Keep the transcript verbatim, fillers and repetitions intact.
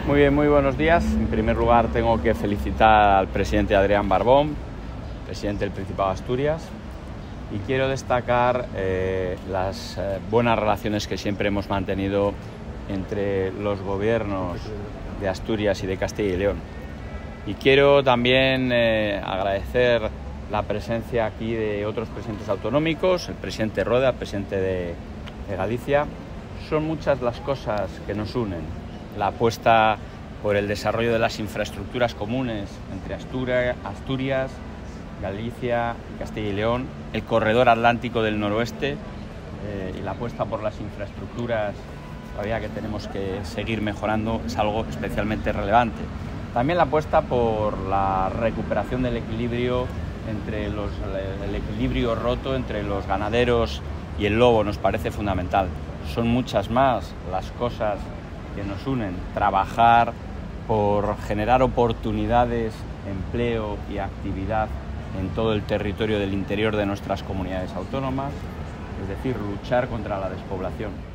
Muy bien, muy buenos días. En primer lugar, tengo que felicitar al presidente Adrián Barbón, presidente del Principado de Asturias, y quiero destacar eh, las eh, buenas relaciones que siempre hemos mantenido entre los gobiernos de Asturias y de Castilla y León. Y quiero también eh, agradecer la presencia aquí de otros presidentes autonómicos, el presidente Roda, el presidente de, de Galicia. Son muchas las cosas que nos unen. La apuesta por el desarrollo de las infraestructuras comunes entre Asturias, Asturias, Galicia y Castilla y León, el corredor atlántico del noroeste eh, y la apuesta por las infraestructuras todavía que tenemos que seguir mejorando es algo especialmente relevante. También la apuesta por la recuperación del equilibrio entre los, el equilibrio roto entre los ganaderos y el lobo nos parece fundamental. Son muchas más las cosas que nos unen: trabajar por generar oportunidades, empleo y actividad en todo el territorio del interior de nuestras comunidades autónomas, es decir, luchar contra la despoblación.